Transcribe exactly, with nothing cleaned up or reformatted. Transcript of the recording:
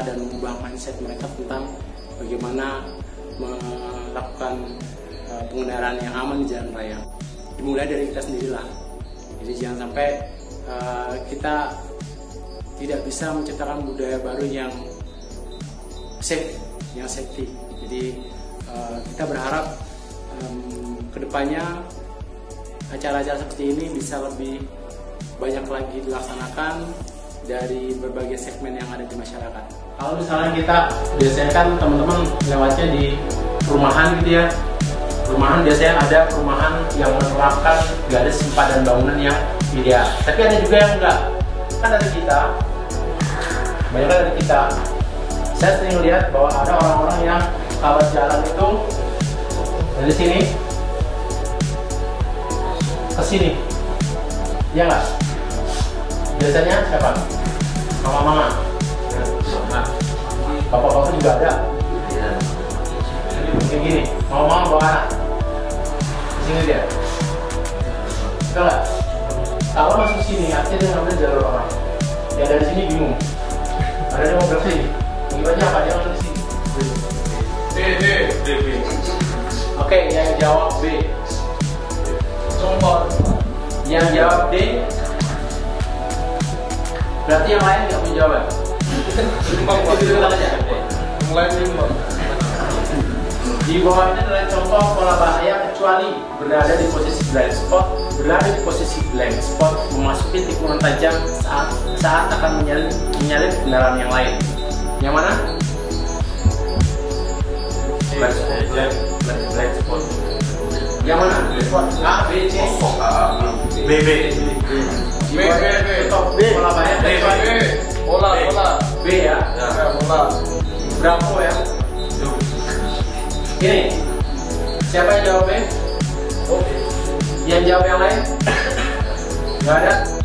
dan mengubah mindset mereka tentang bagaimana melakukan uh, pengendaraan yang aman di jalan raya. Dimulai dari kita sendirilah. Jadi jangan sampai uh, kita tidak bisa menciptakan budaya baru yang safe, yang safety. Jadi uh, kita berharap um, kedepannya acara-acara seperti ini bisa lebih banyak lagi dilaksanakan dari berbagai segmen yang ada di masyarakat. Kalau misalnya kita biasanya kan teman-teman lewatnya di perumahan gitu ya, perumahan biasanya ada perumahan yang menerapkan garis sempadan bangunan yang ideal. Tapi ada juga yang enggak. Kan dari kita, banyak dari kita, saya sering lihat bahwa ada orang-orang yang kalau jalan itu dari sini ke sini, ya nggak? Biasanya siapa? Mama-mama. Nah, bapak-bapak juga ada. Kayak gini, mama-mama bawa anak. Sini dia. Betul nggak? Kalau masuk sini, artinya dia ngambil jalur orang. Ya dari sini bingung. Ada yang mau bersih. Gimana apa dia ngambil di sini? B, B, B, B. Oke, yang jawab B. Contoh. Yang jawab D. Berarti yang lain nggak punya jawaban. Yang lain lima. Di bawah ini adalah contoh pola bahaya kecuali berada di posisi blind spot, berada di posisi blank spot, memasuki tikungan tajam saat saat akan menyalip menyalip kendaraan yang lain. Yang mana? Blind spot. Blind spot. Yang mana? A, B, C. B, B. B, B, B. Top B. Pola bahaya B, B. Bola, bola. B ya. Ya, bola. Bravo ya. Ini siapa yang jawab B? Oke. Yang jawab yang lain? Nggak ada?